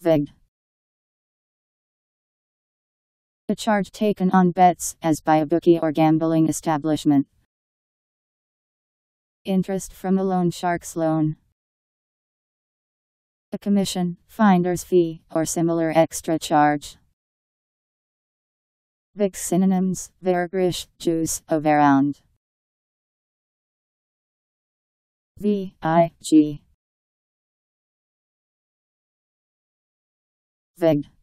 Vig. A charge taken on bets, as by a bookie or gambling establishment. Interest from a loan shark's loan. A commission, finder's fee, or similar extra charge. Vig synonyms: vigorish, juice, overround. Vig. Vig.